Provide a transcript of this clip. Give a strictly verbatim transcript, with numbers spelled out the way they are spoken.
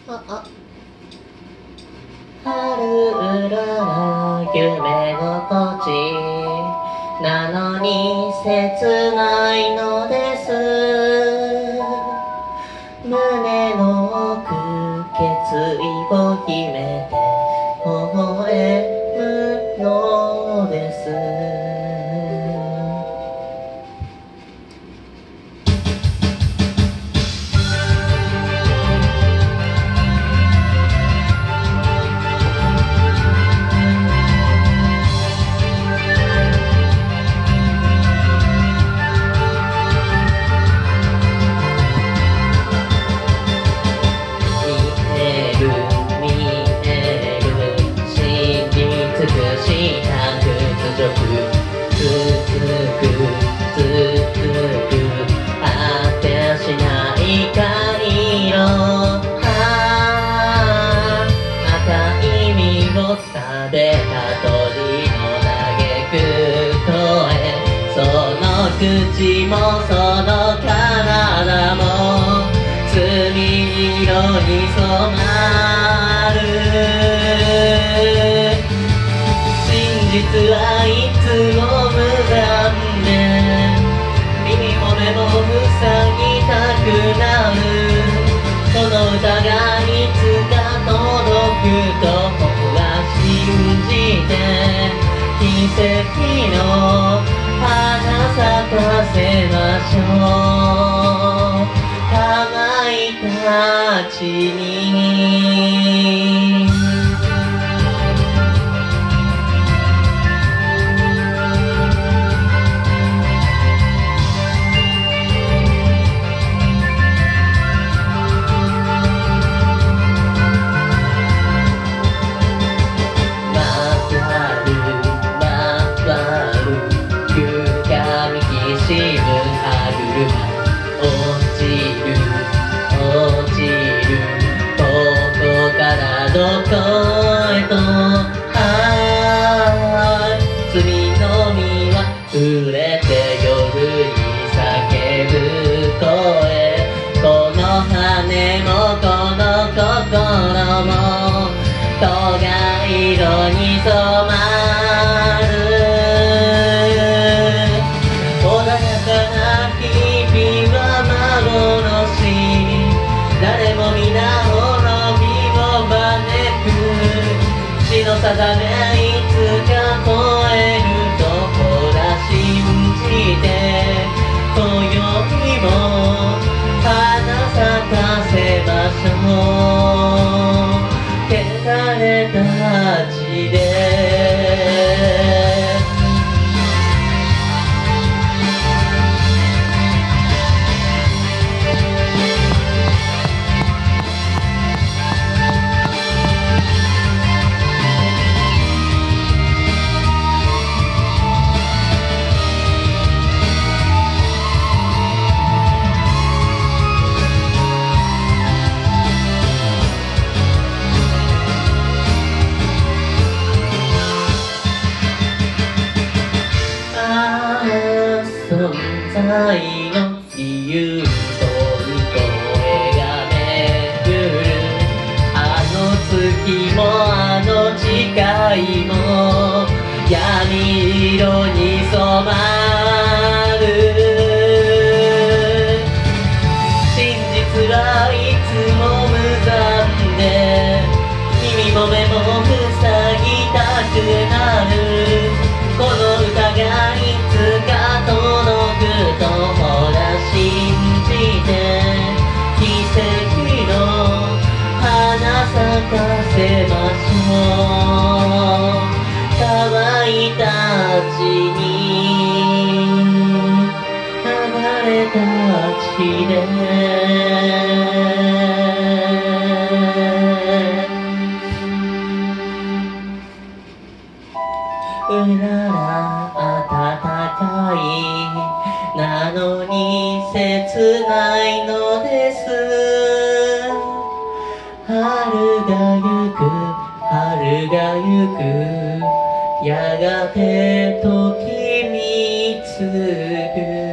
ああ春うらら夢心地なのに切ないのです。胸の奥決意を秘めて微笑むのです。食べた鳥の嘆く声、その口もその体も墨色に染まる。真実はいつも無残で耳も目も塞ぎたくなる。この歌がいつか届くと信じて奇跡の花咲かせましょう、かまいたちに。どこへと、ああ罪の実は触れて夜に叫ぶ声、この羽もこの心も戸が色に染まる。穏やかな日々は幻、誰も皆死の定めいつか超えるとほら信じて今宵も花咲かせましょう、汚れた血で。存在の理由と声が巡る、あの月もあの誓いも闇色に染まる。真実はいつも無残で耳も目も塞ぎたくなる。この歌がいつか届くとほら信じて奇跡の花咲かせましょう、乾いた血に流れた血で。うらら暖かいなのに切ないのです。春がゆく春がゆくやがて時につく。